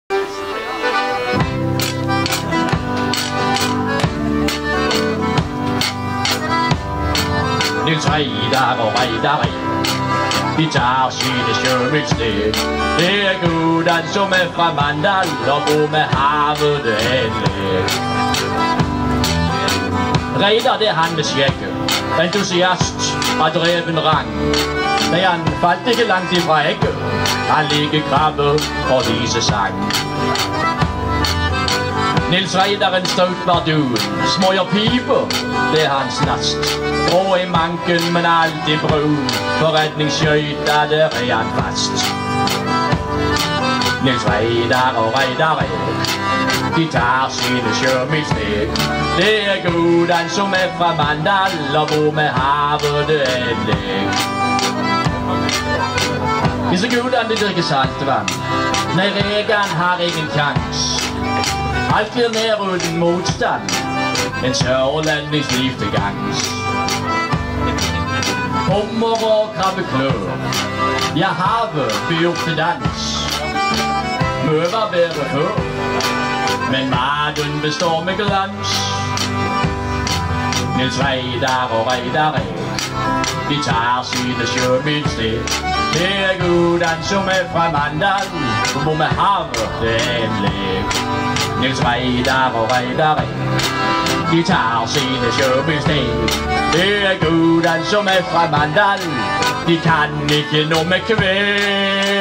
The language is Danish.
Niels Reidar og Reidar, de tager sine sjømælstæk. Det er gudan, som er fra Mandal og bor med havet anlæg. Reidar, det er han med skægge, entusiast og dreven rang. Da han faldt ikke langt i brække, han ligge krabbe og vise sang. Niels Reidar en støt var duen, smøger piber, det er hans nast. Ro i manken, men altid brun, forretningsskøjter, der er han fast. Niels Reidar og Reidar, de tager sine sjømælstæk. Det er gudan, som er fra Mandal og bor med havet anlæg. Disse gudan, de drikker saltvand. Nej, Regan har ingen chans. Alt bliver nær uden modstand. En sørlandingsliv til gangs. Hummer og krabbeklør. Jeg have fyr til dans. Møver være før, men maden består med glans. Niels Reidar og Reidar, de tager sine sjømælstæk. Det er gudan, som er fra Mandal, og bor med havet anlæg. Niels Reidar og Reidar, de tager sine sjømælstæk. Det er gudan, som er fra Mandal, de kan ikke nå med kvæg.